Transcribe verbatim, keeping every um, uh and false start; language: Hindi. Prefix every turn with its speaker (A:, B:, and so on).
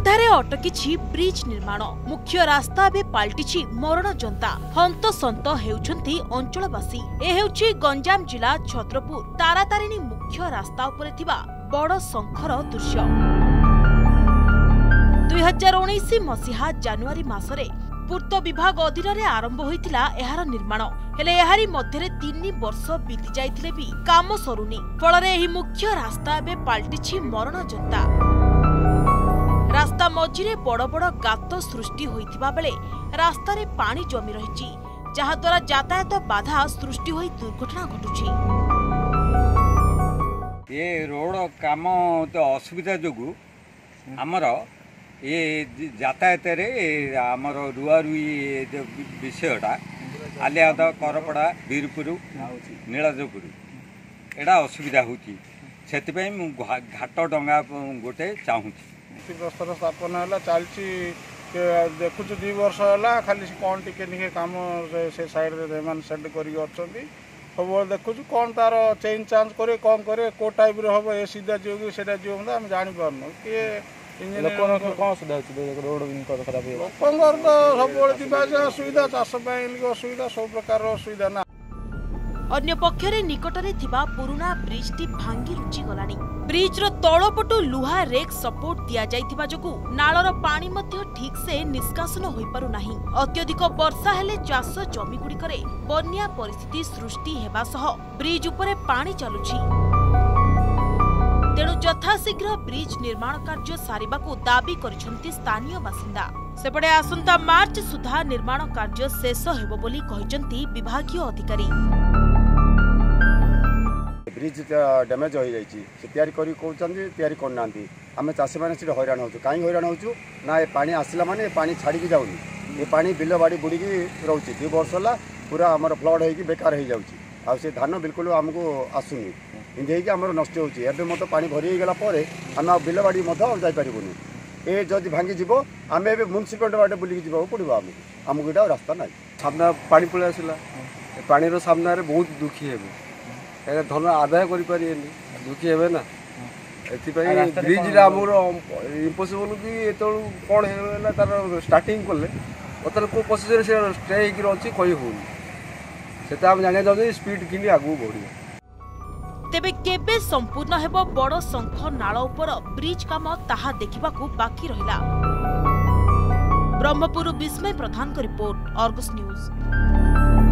A: अंधारे अटकी ब्रिज निर्माण मुख्य रास्ता बे पाल्टी मरण जनता हंतसंत हेउछंती अंचलवासी। ए हेउछि गंजाम जिला छत्रपुर तारातारिणी मुख्य रास्ता उपरे थिबा बड़ शंखर दृश्य। दुई हजार उन्नीस मसीहा जानुआरी मासरे पूर्त विभाग अधीन आरंभ होइतिला एहार निर्माण हेले एहारी मध्यरे तीन वर्ष बीती जाइतिले भी काम सरुनी। फलरे एही मुख्य रास्ता बे पाल्टी मरण जनता। रास्ता मझिरे बड़ बड़ गात सृष्टि होइतिबा बेले रास्तारे पानी जमी रहिछि, जहा द्वारा यातायात बाधा सृष्टि होई दुर्घटना घटुछि।
B: ये रोड काम तो असुविधा जोगु आमर ये यातायात आमर रुआ रुई विषयटा आलियाद करपड़ा वीरपुर नीलाजपुर एटा असुविधा होची। सेतिपई मु घाट डंगा गोटे चाहूची।
C: भित्तिप्रस्तर स्थापन है चलती देखु दुई वर्ष है खाली कौन टिके निके काम से साइड में सेट कर सब देखु कौन तार चेंज चांज करे कौन करे को टाइप हम ए सीधा जीव सीधा जीव आम जापार किए लोक सब असुविधा चाष असुविधा सब प्रकार असुविधा ना।
A: अन्य पक्षरे निकटरे थिबा पुराना ब्रिज टी भांगी रुचि गलानी। ब्रिज रो तळपटु लुहा रेक सपोर्ट दिया जाइथिबा जोगु नाळर पानी मध्य ठीक से निष्कासन होई पारु नाही। अत्यधिक वर्षा हेले चाष जमी गुडीकरे बन्या परिस्थिति सृष्टि हेबा सह ब्रिज उपरे पानी चालुछि। तेणु यथाशीघ्र ब्रिज निर्माण कार्य सारिबाकू दाबी करिसंती स्थानीय बासिंदा। सेपटे आसंता मार्च सुधा निर्माण कार्य शेष हेबो बोली कहिसंती विभागीय अधिकारी।
D: ब्रिज डैमेज हो जाइए तैयारी करी कहते तैयारी करना आम चाषी मैंने हैरान हो कहीं हैरान हो ना ये पानी आसला माने पानी छाड़ी जाऊनी ये पानी बिल बाड़ी बुड़ी रोचे दुई वर्ष है पूरा आम फ्लड हो बेकार हो जाऊँगी से धान बिल्कुल आमको आसुनी इंधे आम नष्ट होती मत पानी भरी गला आम बिल बाड़ी जापरूनी ये जदि भांगी जीव आम ए म्यूनिसिपालिटी बाटे बुलिक जावा पड़ो आमको आमको यहाँ रास्ता ना
E: सामना पानी पलि आसला पानी सामने बहुत दुखी हे धन आदाय करें दुखी हे ना ए ब्रिज आमर इम्पसिबल कि ये कौन है तार स्टार्टिंग कले बर्तमान को प्रोसेस से स्टे अच्छी कही होनी से आम जाना चाहते स्पीड कि आगू बढ़।
A: तेबे केबे संपूर्ण हेबो बड़ शंख नाळ उपर ब्रिज काम ताहा देखिबाकू बाकी रहिला। ब्रह्मपुर विस्मय प्रधान को रिपोर्ट, अर्गस न्यूज।